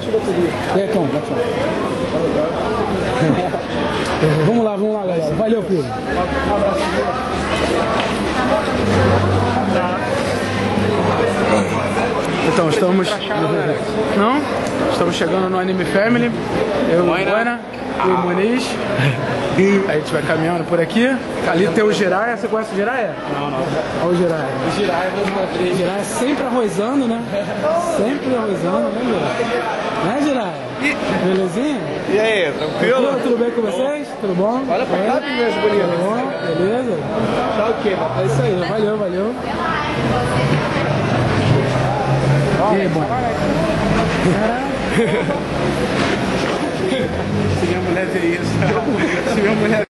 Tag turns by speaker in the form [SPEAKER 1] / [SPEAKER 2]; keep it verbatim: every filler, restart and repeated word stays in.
[SPEAKER 1] E aí, Tom, como é que tá? Vamos lá, vamos lá, galera. Valeu, filho. Um abraço. Então, estamos... Não? Estamos chegando no Anime Family. Eu, Moina e o Muniz. A gente vai caminhando por aqui. Ali tem o Jiraiya. Você conhece o Jiraiya? Não, não. Olha o Jiraiya. O Jiraiya, o Jiraiya sempre arrozando, né? Sempre arrozando, né, Jiraiya? Né, Jiraiya? Belezinha?
[SPEAKER 2] E aí, tranquilo?
[SPEAKER 1] Tudo, tudo bem com vocês? Tudo bom?
[SPEAKER 2] Olha pra cá, minhas bonitas.
[SPEAKER 1] Tudo bom? Beleza? Tá ok, é isso aí. Valeu, valeu. E aí, bom?
[SPEAKER 2] Se minha mulher ver isso, se minha mulher